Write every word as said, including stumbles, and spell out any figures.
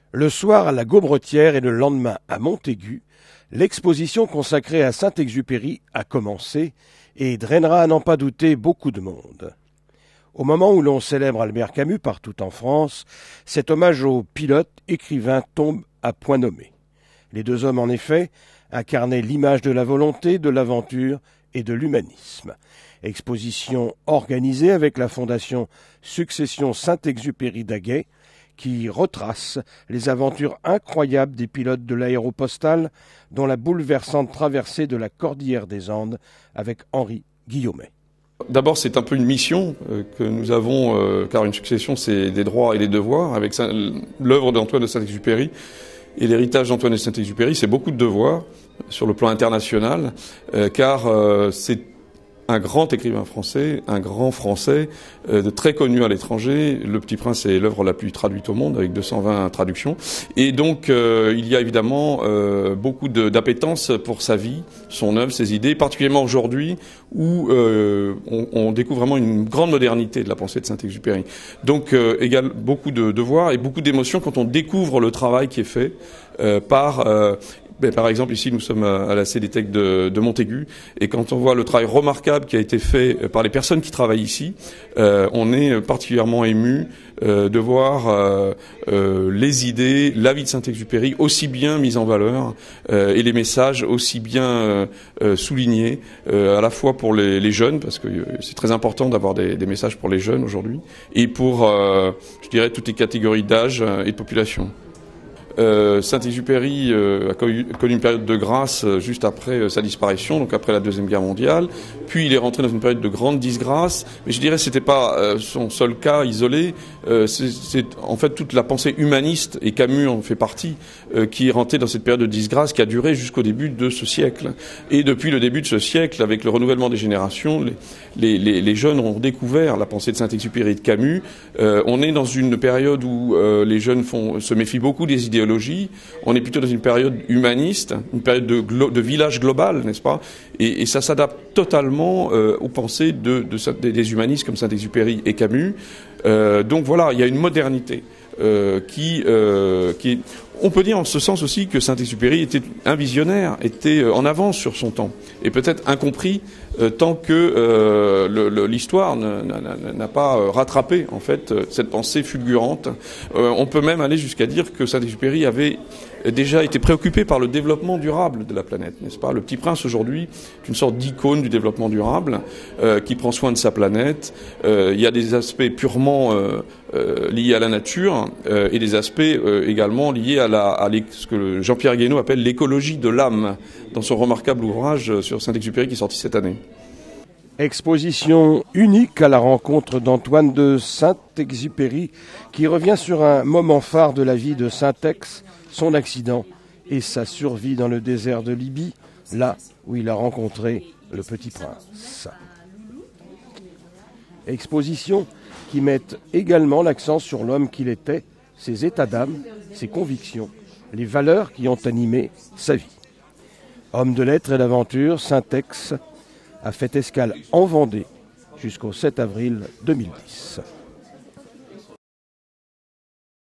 Le soir à la Gaubretière et le lendemain à Montaigu, l'exposition consacrée à Saint-Exupéry a commencé et drainera à n'en pas douter beaucoup de monde. Au moment où l'on célèbre Albert Camus partout en France, cet hommage au pilote écrivain tombe à point nommé. Les deux hommes, en effet, incarnaient l'image de la volonté, de l'aventure et de l'humanisme. Exposition organisée avec la fondation Succession Saint-Exupéry d'Aguet, qui retrace les aventures incroyables des pilotes de l'aéropostale, dont la bouleversante traversée de la Cordillère des Andes avec Henri Guillaumet. D'abord, c'est un peu une mission euh, que nous avons, euh, car une succession, c'est des droits et des devoirs. Avec l'œuvre d'Antoine de Saint-Exupéry et l'héritage d'Antoine de Saint-Exupéry, c'est beaucoup de devoirs sur le plan international, euh, car euh, c'est un grand écrivain français, un grand français, euh, de très connu à l'étranger. Le Petit Prince est l'œuvre la plus traduite au monde, avec deux cent vingt traductions. Et donc, euh, il y a évidemment euh, beaucoup d'appétence pour sa vie, son œuvre, ses idées, particulièrement aujourd'hui, où euh, on, on découvre vraiment une grande modernité de la pensée de Saint-Exupéry. Donc, euh, égal, beaucoup de devoirs et beaucoup d'émotions quand on découvre le travail qui est fait euh, par... Euh, Ben, par exemple, ici, nous sommes à la Cédéthèque de, de Montaigu, et quand on voit le travail remarquable qui a été fait par les personnes qui travaillent ici, euh, on est particulièrement ému euh, de voir euh, euh, les idées, la vie de Saint-Exupéry aussi bien mise en valeur, euh, et les messages aussi bien euh, euh, soulignés, euh, à la fois pour les, les jeunes, parce que c'est très important d'avoir des, des messages pour les jeunes aujourd'hui, et pour, euh, je dirais, toutes les catégories d'âge et de population. Euh, Saint-Exupéry euh, a connu, connu une période de grâce euh, juste après euh, sa disparition, donc après la Deuxième Guerre mondiale. Puis il est rentré dans une période de grande disgrâce. Mais je dirais que c'était pas euh, son seul cas isolé. Euh, c'est en fait toute la pensée humaniste, et Camus en fait partie, euh, qui est rentré dans cette période de disgrâce qui a duré jusqu'au début de ce siècle. Et depuis le début de ce siècle, avec le renouvellement des générations, les, les, les, les jeunes ont découvert la pensée de Saint-Exupéry et de Camus. Euh, on est dans une période où euh, les jeunes font, se méfient beaucoup des idéologies. On est plutôt dans une période humaniste, une période de, de village global, n'est-ce pas? Et, et ça s'adapte totalement euh, aux pensées de, de, des humanistes comme Saint-Exupéry et Camus. Euh, donc voilà, il y a une modernité euh, qui, euh, qui est... On peut dire en ce sens aussi que Saint-Exupéry était un visionnaire, était en avance sur son temps, et peut-être incompris euh, tant que euh, l'histoire n'a pas rattrapé en fait cette pensée fulgurante. Euh, on peut même aller jusqu'à dire que Saint-Exupéry avait déjà été préoccupé par le développement durable de la planète, n'est-ce pas? Le Petit Prince aujourd'hui est une sorte d'icône du développement durable euh, qui prend soin de sa planète. Euh, il y a des aspects purement euh, euh, liés à la nature euh, et des aspects euh, également liés à, la, à ce que Jean-Pierre Guénaud appelle l'écologie de l'âme, dans son remarquable ouvrage sur Saint-Exupéry qui est sorti cette année. Exposition unique à la rencontre d'Antoine de Saint-Exupéry, qui revient sur un moment phare de la vie de Saint-Ex, son accident et sa survie dans le désert de Libye, là où il a rencontré le Petit Prince. Exposition qui met également l'accent sur l'homme qu'il était, ses états d'âme, ses convictions, les valeurs qui ont animé sa vie. Homme de lettres et d'aventure, Saint-Ex a fait escale en Vendée jusqu'au sept avril deux mille dix.